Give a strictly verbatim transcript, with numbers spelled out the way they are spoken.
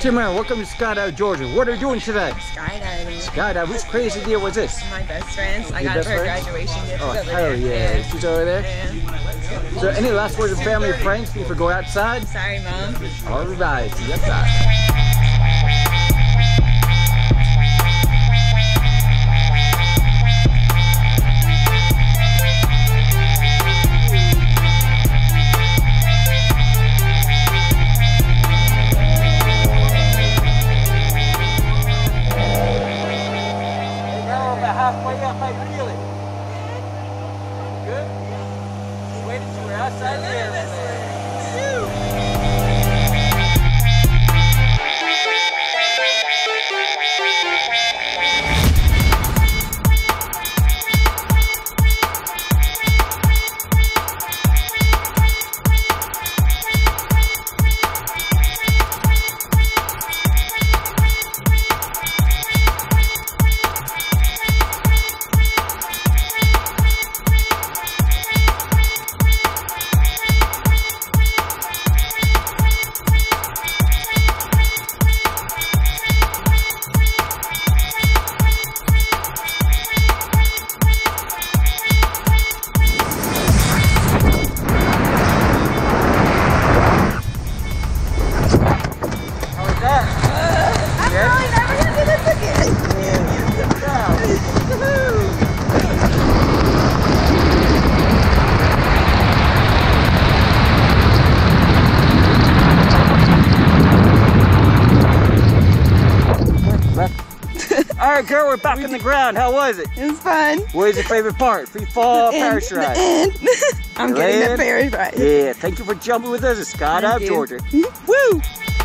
Tamara, welcome to Skydive Georgia. What are you doing today? Skydiving. Skydive. Which crazy deal was this? My best friends. I Your got best her friend? graduation gift. Oh, She's over hell there. yeah. She's over there? Yeah. So any last words of family or friends before we go outside? Sorry, Mom. All right. See you outside. Halfway up, I feel it. Good? Just wait until we're outside the airplane. Alright girl, we're back on the ground. How was it? It was fun. What was your favorite part? Free fall, parachute ride? I'm getting that parachute ride. Yeah, thank you for jumping with us at Skydive Georgia. Woo!